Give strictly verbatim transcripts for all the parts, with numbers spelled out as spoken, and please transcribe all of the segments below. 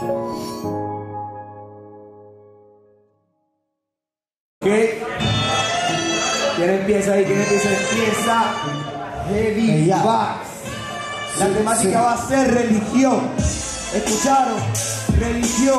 ¿Qué? ¿Quién empieza ahí? ¿Quién empieza? Empieza Heavy Bass. La temática va a ser religión. ¿Escucharon? Religión.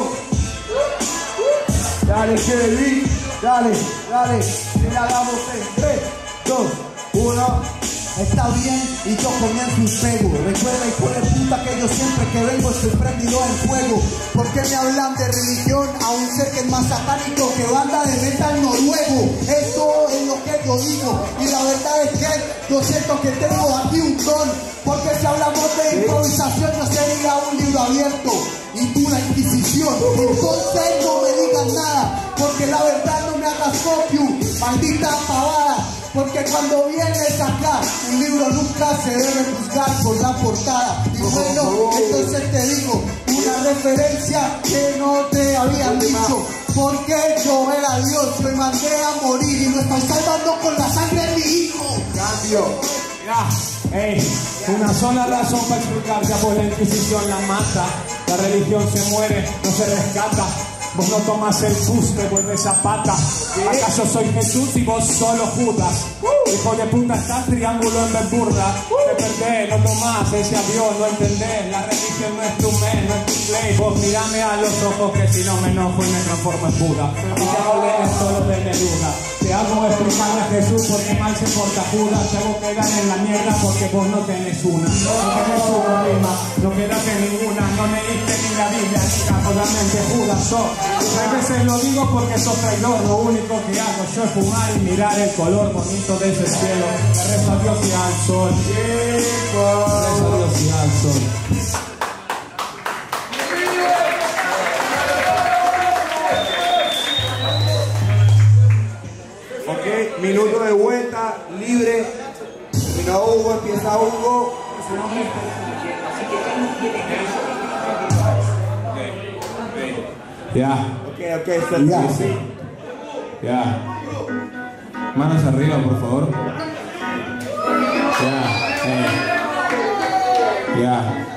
Dale, Heavy. Dale, dale. Que la hagamos en tres, dos, uno. Está bien y yo comienzo un pego. Recuerda, hijo de puta, que yo siempre que vengo estoy prendido en fuego. ¿Por qué me hablan de religión a un ser que es más satánico que banda de metal noruego? Eso es lo que yo digo. Y la verdad es que yo siento que tengo aquí un don. Porque si hablamos de improvisación yo sería un libro abierto y tú la inquisición. Entonces no me digas nada, porque la verdad no me hagas copio, maldita pavada. Porque cuando vienes acá, un libro nunca se debe juzgar por la portada. Y bueno, entonces te digo una referencia que no te habían dicho. Porque yo era Dios, me mandé a morir y lo estoy salvando con la sangre de mi hijo. Cambio. Ya, ey, una sola razón para explicar que por la Inquisición la mata. La religión se muere, no se rescata. Vos no tomas el bus, te vuelves zapata. ¿Acaso soy Jesús y vos solo Judas? Uh, hijo de puta, estás triángulo en vez burda. Uh, te perdés, no tomás ese avión, no entendés. La religión no es tu men, no es tu play. Vos mirame a los ojos que si no me enojo y me transformo en Buda. Y te hago leer solo de Neruda. Te hago explicarle a Jesús porque mal se porta Judas. Te hago quedar en la mierda porque vos no tenés una. No tenés una rima, no quedaste ninguna. No leíste ni la Biblia, ni solamente Judas sos. A veces lo digo porque sos traidor. Lo único que hago yo es fumar y mirar el color bonito de ese cielo. Le rezo a Dios y al sol. Le rezo a Dios y al sol. Ok, minuto de vuelta, libre. Terminó Hugo, empieza Hugo. Ya. Ok, ok, suelta. Ya. Manos arriba, por favor. Ya. Eh. Ya.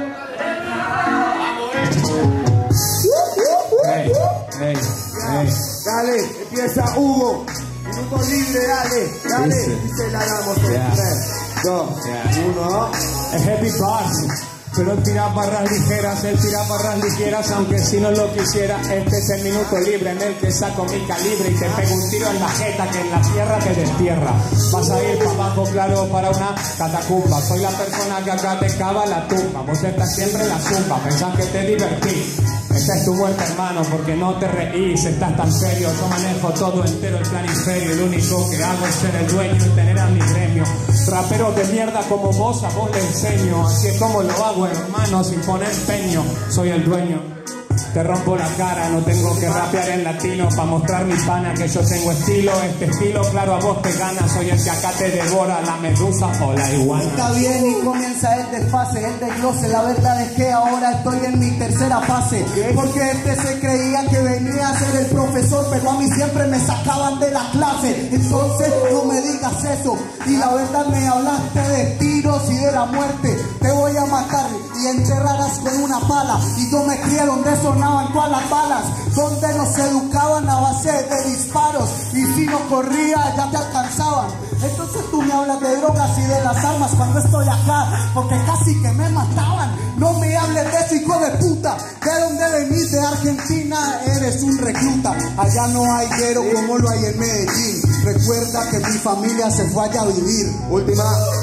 Hey, hey, hey. Dale, empieza Hugo. Minuto libre, dale, dale. Dice. Y se la damos en Ya. tres, dos, Ya. uno. Es Heavy Bass, pero él tira barras ligeras, él tira barras ligeras, aunque si no lo quisiera. Este es el minuto libre en el que saco mi calibre y te pego un tiro en la jeta que en la tierra te destierra. Vas a ir para abajo, claro, para una catacumba. Soy la persona que acá te cava la tumba. Vos estás siempre en la zumba, pensás que te divertí. Esta es tu muerte, hermano, porque no te reís, estás tan serio. Yo manejo todo entero el planisferio. El único que hago es ser el dueño y tener a mi gremio. Rapero de mierda como vos, a vos le enseño. Así es como lo hago, hermano, sin poner empeño. Soy el dueño. Te rompo la cara, no tengo que rapear en latino para mostrar mi pana que yo tengo estilo. Este estilo, claro, a vos te gana. Soy el que acá te devora la medusa o la iguana. Está bien y comienza el desfase, el desglose. La verdad es que ahora estoy en mi tercera fase. Porque este se creía que venía a ser el profesor, pero a mí siempre me sacaban de la clase. Entonces no me digas eso. Y la verdad me hablaste de tiros y de la muerte. Te voy a matar y enterrarás con una pala. Y yo me crié donde sonaban todas las balas, donde nos educaban a base de disparos. Y si no corría ya te alcanzaban. Entonces tú me hablas de drogas y de las armas cuando estoy acá, porque casi que me mataban. No me hables de eso, hijo de puta. ¿De dónde venís? De Argentina, eres un recluta. Allá no hay guero como lo hay en Medellín. Recuerda que mi familia se fue allá a vivir. Última.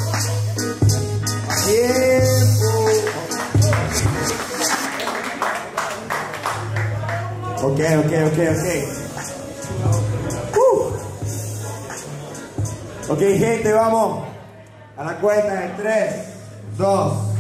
Tiempo. Ok, ok, ok, ok. Uh. Ok, gente, vamos a la cuenta de tres, dos,